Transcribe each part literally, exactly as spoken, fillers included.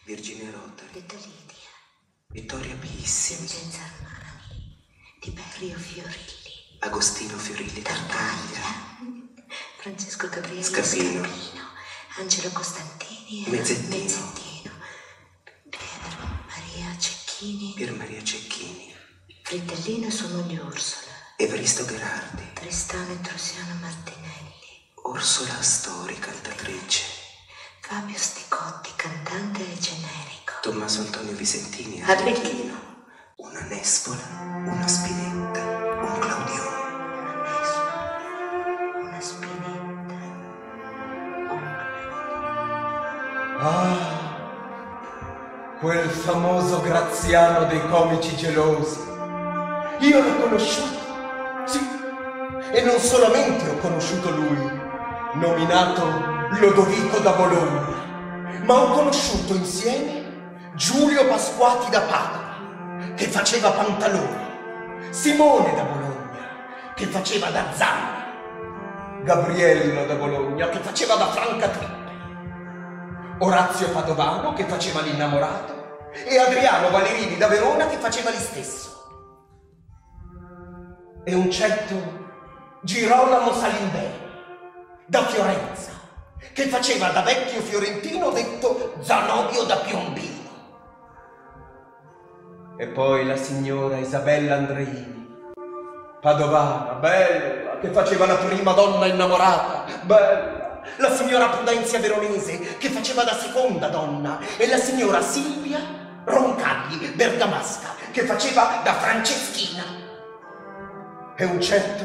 Virginia Rotary, Rita Lidia, Vittoria Pissimi, Vincenzo Armani, Tiberio Fiorilli, Agostino Fiorilli Tartaglia, Francesco Gabriele Scapino, Scapino, Angelo Costantini, Mezzettino, Mezzettino, Pier Maria Cecchini, Pier Maria Cecchini, Fritellino e sua moglie Ursula, Evaristo Gherardi, Tristano e Trusiano Martinelli, Ursula Astori, cantatrice, Fabio Sticotti, cantante e generico, Tommaso Antonio Visentini, Arlecchino, una Nespola, una Spinetta, un Claudione, una Nespola, una Spinetta, un Ah, quel famoso Graziano dei comici gelosi. Io l'ho conosciuto, sì, e non solamente ho conosciuto lui, nominato Lodovico da Bologna, ma ho conosciuto insieme Giulio Pasquati da Padova, che faceva Pantalone, Simone da Bologna, che faceva da Zanni, Gabriello da Bologna, che faceva da Franca Trippe, Orazio Padovano, che faceva l'innamorato, e Adriano Valerini da Verona, che faceva l'istesso. E un certo Girolamo Salimbeni da Fiorenza, che faceva da vecchio fiorentino detto Zanobio da Piombino. E poi la signora Isabella Andreini, padovana, bella, che faceva la prima donna innamorata, bella. La signora Prudenzia Veronese, che faceva da seconda donna, e la signora Silvia Roncagli Bergamasca, che faceva da Franceschina. E un certo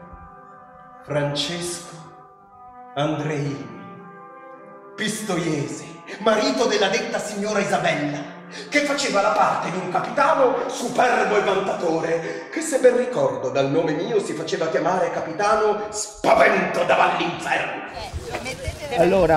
Francesco Andreini, pistoiese, marito della detta signora Isabella, che faceva la parte di un capitano superbo e vantatore, che se ben ricordo dal nome mio si faceva chiamare capitano Spavento dall'inferno. Allora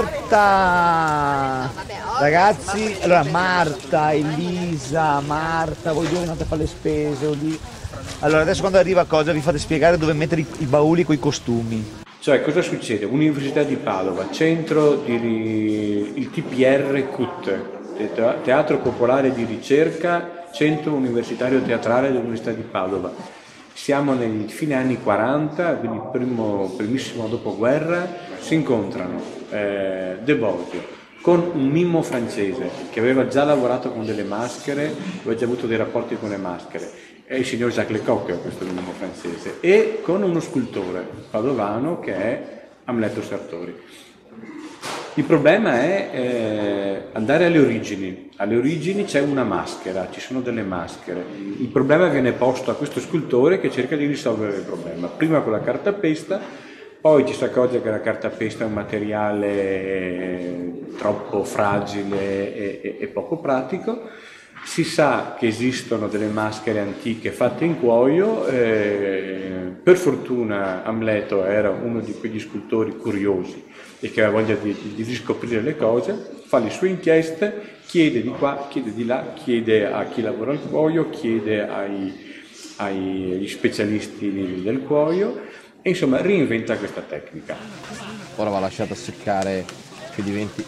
Marta, ragazzi, allora Marta, Elisa, Marta, voi due andate a fare le spese o lì. Allora adesso quando arriva cosa vi fate spiegare dove mettere i, i bauli con i costumi. Cioè, cosa succede? Università di Padova, centro di il T P R C U T, Teatro Popolare di Ricerca, centro universitario teatrale dell'Università di Padova. Siamo nei fine anni quaranta, quindi primo, primissimo dopoguerra, si incontrano eh, De Bosio con un mimo francese che aveva già lavorato con delle maschere, aveva già avuto dei rapporti con le maschere, è il signor Jacques Lecoq, questo mimo francese, e con uno scultore padovano che è Amleto Sartori. Il problema è eh, andare alle origini. Alle origini c'è una maschera, ci sono delle maschere. Il problema viene posto a questo scultore che cerca di risolvere il problema. Prima con la cartapesta, poi ci si accorge che la cartapesta è un materiale eh, troppo fragile e, e, e poco pratico. Si sa che esistono delle maschere antiche fatte in cuoio, eh, per fortuna Amleto era uno di quegli scultori curiosi e che aveva voglia di, di riscoprire le cose, fa le sue inchieste, chiede di qua, chiede di là, chiede a chi lavora al cuoio, chiede ai, ai, agli specialisti del cuoio e insomma reinventa questa tecnica. Ora va lasciata seccare che diventi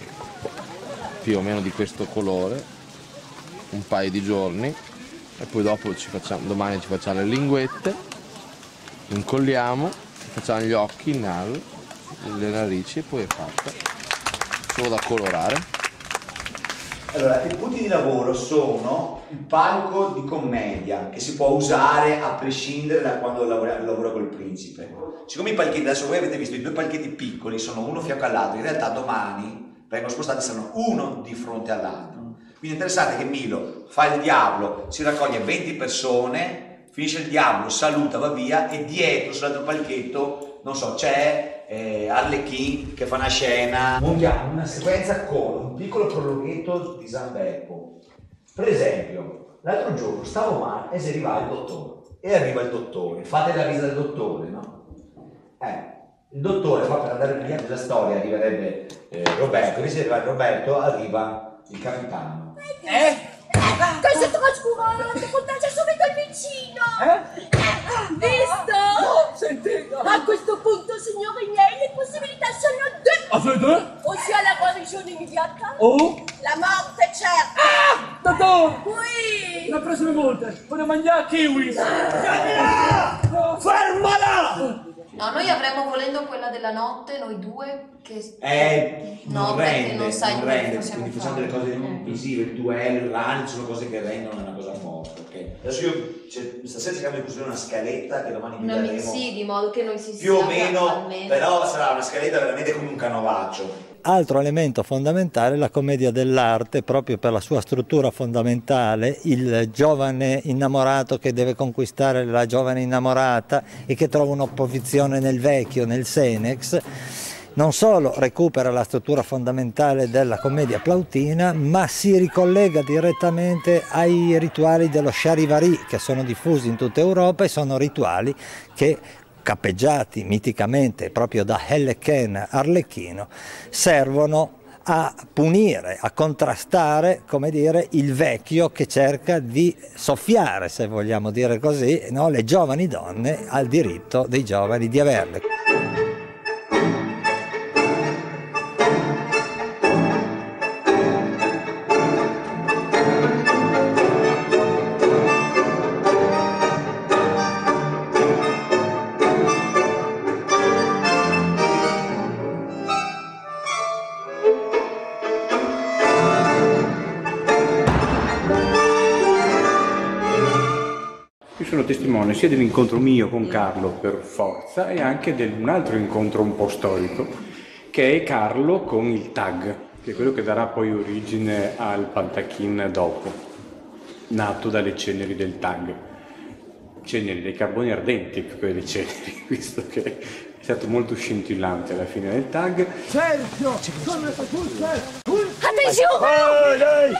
più o meno di questo colore, un paio di giorni, e poi dopo ci facciamo, domani ci facciamo le linguette, incolliamo, facciamo gli occhi, il naso, le narici e poi è fatta, solo da colorare. Allora, i punti di lavoro sono il palco di commedia che si può usare a prescindere da quando lavora, lavora col principe. Siccome i palchetti, adesso voi avete visto i due palchetti piccoli, sono uno fianco all'altro, in realtà domani vengono spostati, saranno uno di fronte all'altro. Quindi è interessante che Milo fa il diavolo, si raccoglie venti persone, finisce il diavolo, saluta, va via e dietro sull'altro palchetto, non so, c'è eh, Arlecchino che fa una scena. Montiamo una sequenza con un piccolo prologhetto di San Beppo. Per esempio, l'altro giorno stavo male e si arriva il dottore. E arriva il dottore, fate la visita del dottore, no? Eh, il dottore fa per andare via della storia, arriverebbe eh, Roberto, invece di arrivare Roberto arriva il capitano. Eh? Cosa trascurante? Contagia subito il vicino! Eh? Visto? No, sentito! A questo punto, signori miei, le possibilità sono due! Ah, sono due? Ossia la guarigione immediata o la La morte certa! Ah! Totò! Oui! La prossima volta, voglio mangiare kiwi! Fermala! No, noi avremmo volendo quella della notte, noi due, che... Eh, no, non perché rende, non sai non come rende, possiamo quindi facciamo fare. delle cose non visive, il duello, il run, sono cose che rendono una cosa forte, ok? Adesso io, cioè, stasera cerchiamo di costruire una scaletta che domani vi Una daremo. mix, sì, di modo che noi si Più o sappia meno, almeno. però sarà una scaletta veramente come un canovaccio. Altro elemento fondamentale è la commedia dell'arte, proprio per la sua struttura fondamentale, il giovane innamorato che deve conquistare la giovane innamorata e che trova un'opposizione nel vecchio, nel Senex, non solo recupera la struttura fondamentale della commedia plautina, ma si ricollega direttamente ai rituali dello charivari che sono diffusi in tutta Europa e sono rituali che, cappeggiati miticamente proprio da Helleken Arlecchino, servono a punire, a contrastare, come dire, il vecchio che cerca di soffiare, se vogliamo dire così, no, le giovani donne al diritto dei giovani di averle. Io sono testimone sia dell'incontro mio con Carlo per forza e anche di un altro incontro un po' storico, che è Carlo con il tag, che è quello che darà poi origine al Pantachin dopo, nato dalle ceneri del tag. Ceneri dei carboni ardenti, quelle ceneri, visto che è stato molto scintillante alla fine del tag. Sergio! Sono le pulse! Attenzione! Vai, dai!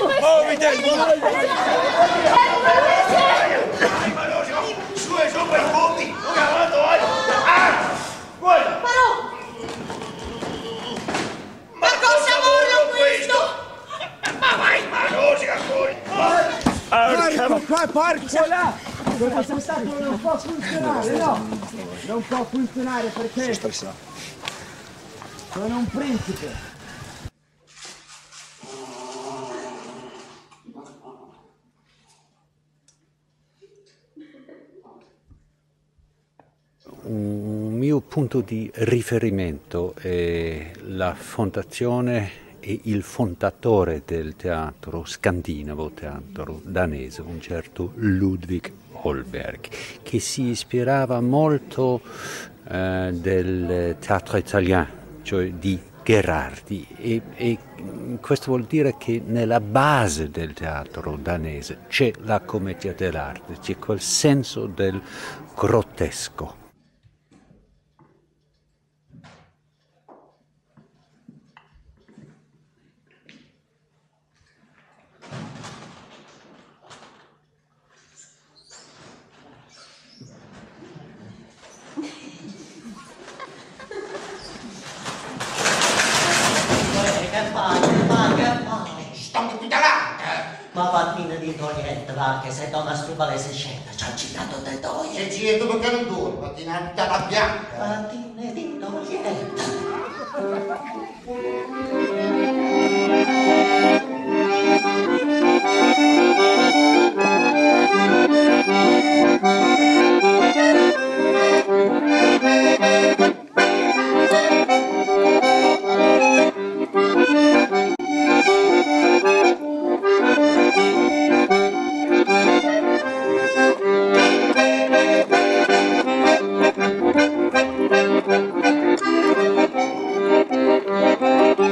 Dai, ma no, siamo su e su per i punti! Cavato, vai! Ah! Guarda! Ma no! Ma cosa vuole questo? Ma vai, ma no, si ancora! Porco qua, porco là! Questo spettacolo non può funzionare, no! Non può funzionare perché sono un principe! Un mio punto di riferimento è la fondazione e il fondatore del teatro scandinavo, teatro danese, un certo Ludwig Holberg, che si ispirava molto eh, del teatro italiano, cioè di Gherardi, e, e questo vuol dire che nella base del teatro danese c'è la commedia dell'arte, c'è quel senso del grottesco. Che fai? Che fai? Che fai? Sto cuidando! Ma vattene di toglietta, va, che se donna stubalese scenda, ci ha citato te toglietta. E ci tu perché non dormi? Mattina la bianca! Vattene di toglietta. Thank you.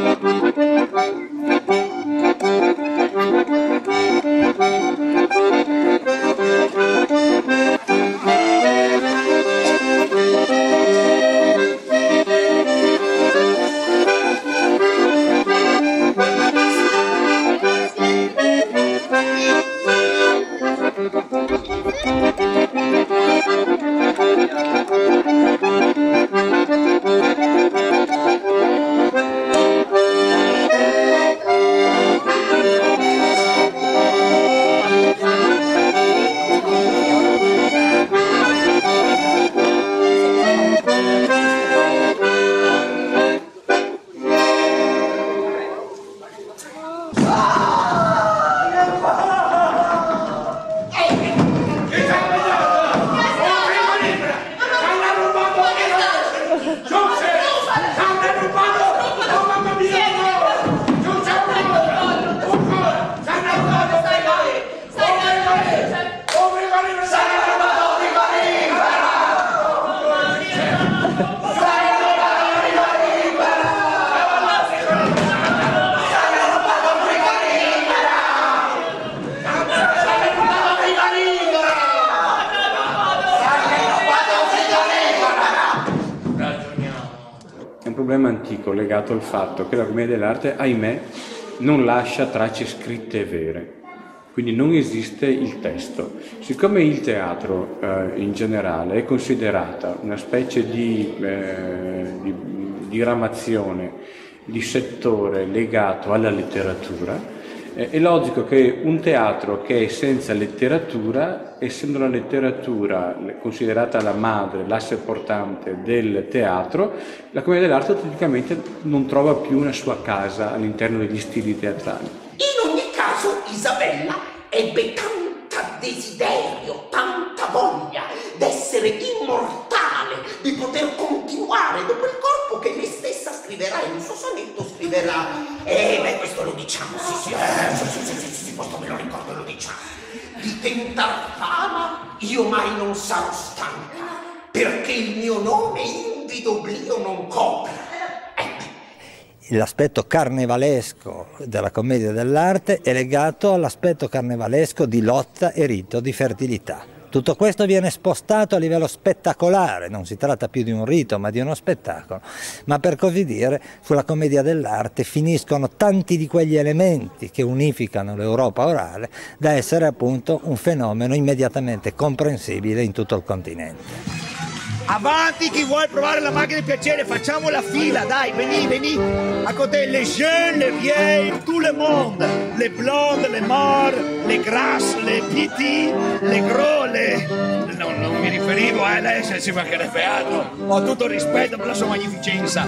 problema antico legato al fatto che la commedia dell'arte, ahimè, non lascia tracce scritte e vere. Quindi non esiste il testo. Siccome il teatro eh, in generale è considerata una specie di, eh, di diramazione, di settore legato alla letteratura, eh, è logico che un teatro che è senza letteratura, essendo la letteratura considerata la madre, l'asse portante del teatro, la commedia dell'arte tipicamente non trova più una sua casa all'interno degli stili teatrali. In ogni caso Isabella ebbe tanta desiderio, tanta voglia d'essere immortale, di poter continuare dopo il corpo che lei stessa scriverà in un suo sonetto, scriverà. Eh, beh, questo lo diciamo, sì, sì, eh, sì, sì, sì, sì, sì, questo me lo ricordo, lo diciamo. Di tentar fama io mai non sarò stanca, perché il mio nome invido oblio non copra. L'aspetto carnevalesco della commedia dell'arte è legato all'aspetto carnevalesco di lotta e rito di fertilità. Tutto questo viene spostato a livello spettacolare, non si tratta più di un rito ma di uno spettacolo, ma per così dire sulla commedia dell'arte finiscono tanti di quegli elementi che unificano l'Europa orale da essere appunto un fenomeno immediatamente comprensibile in tutto il continente. Avanti chi vuole provare la macchina di piacere, facciamo la fila, dai, veni, veni. A côté, les jeunes, les vieilles, tout le monde. Les blondes, les morts, les grasses, les petits, les gros, les... No, non mi riferivo a lei, se ci mancherebbe altro. Ho tutto il rispetto per la sua magnificenza.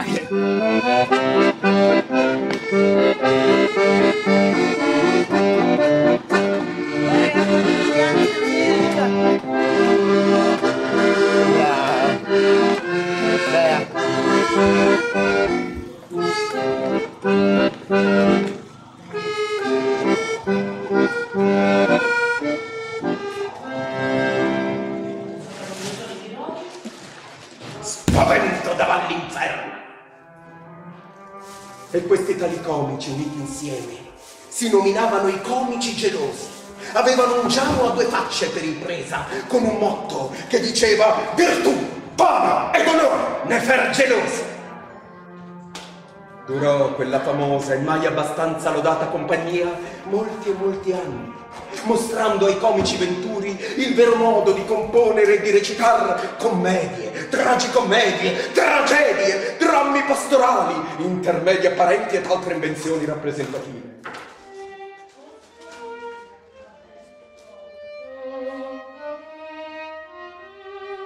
Spavento davanti all'inferno. E questi tali comici uniti insieme si nominavano i comici gelosi. Avevano un giallo a due facce per impresa, con un motto che diceva virtù, fama ed onore ne fer gelosi. Durò quella famosa e mai abbastanza lodata compagnia molti e molti anni, mostrando ai comici venturi il vero modo di componere e di recitar commedie, tragicommedie, tragedie, drammi pastorali, intermedi apparenti ed altre invenzioni rappresentative.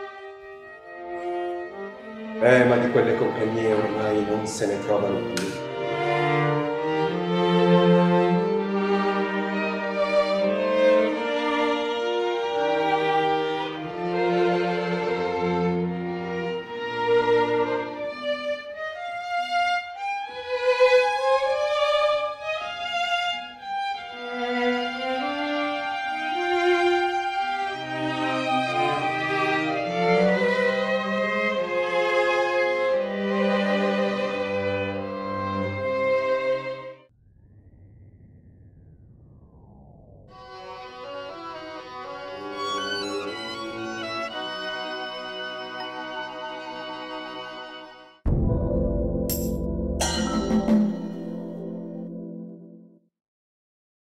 Eh, ma di quelle compagnie ormai non se ne trovano più.